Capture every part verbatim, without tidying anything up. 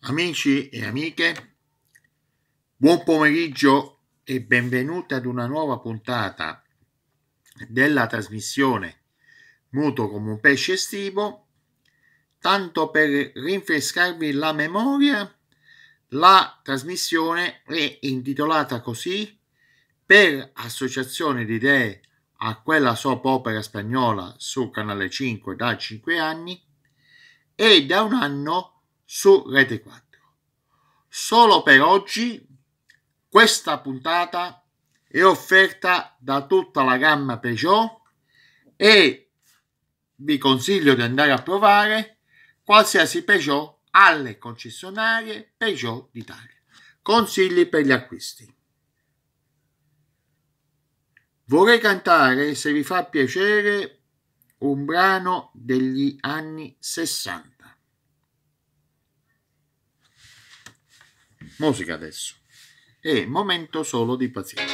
Amici e amiche, buon pomeriggio e benvenuti ad una nuova puntata della trasmissione Muto come un pesce estivo. Tanto per rinfrescarvi la memoria, la trasmissione è intitolata così per associazione di idee a quella soap opera spagnola su Canale cinque da cinque anni e da un anno su Rete quattro. Solo per oggi questa puntata è offerta da tutta la gamma Peugeot e vi consiglio di andare a provare qualsiasi Peugeot alle concessionarie Peugeot d'Italia. Consigli per gli acquisti. Vorrei cantare, se vi fa piacere, un brano degli anni sessanta. Musica adesso. E momento solo di pazienza.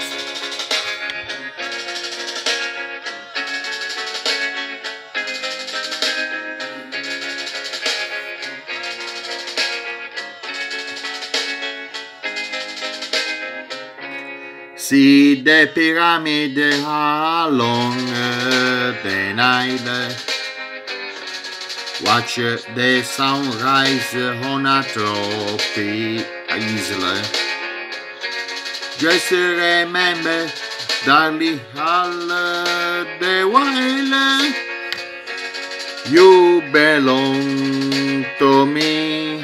See the pyramid along the Nile. Watch the sunrise on a tropic island. Just remember, darling, all the while you belong to me.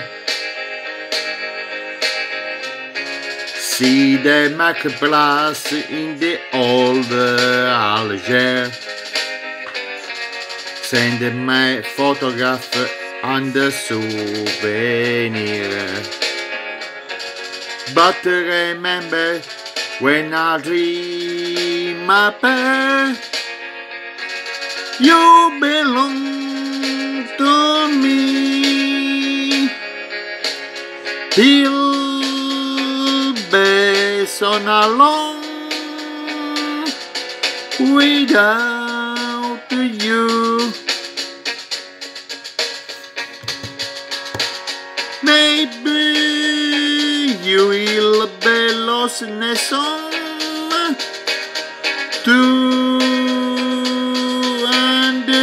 See the market plus in the old Alger. Send my photograph and the souvenir. But remember, when I dream apart, you belong to me. Till be son alone without you. Maybe you will be lost in a song too and the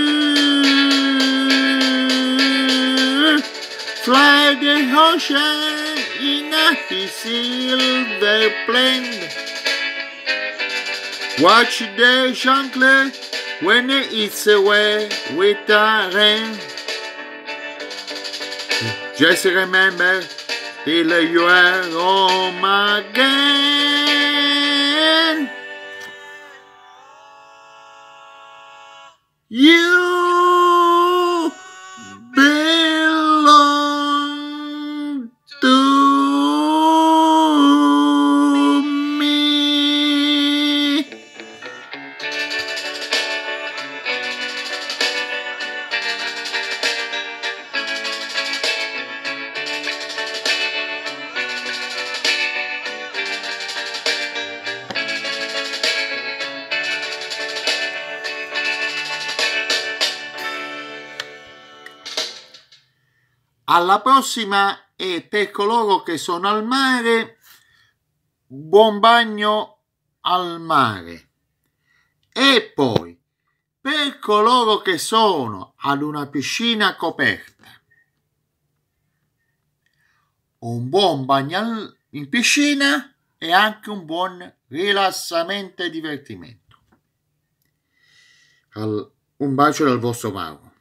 blue. Fly the ocean in a silver plane. Watch the jungle when it's away with the rain. Just remember, till you are home again, you belong to me. Alla prossima, e per coloro che sono al mare, buon bagno al mare. E poi, per coloro che sono ad una piscina coperta, un buon bagno in piscina e anche un buon rilassamento e divertimento. Un bacio dal vostro Mauro.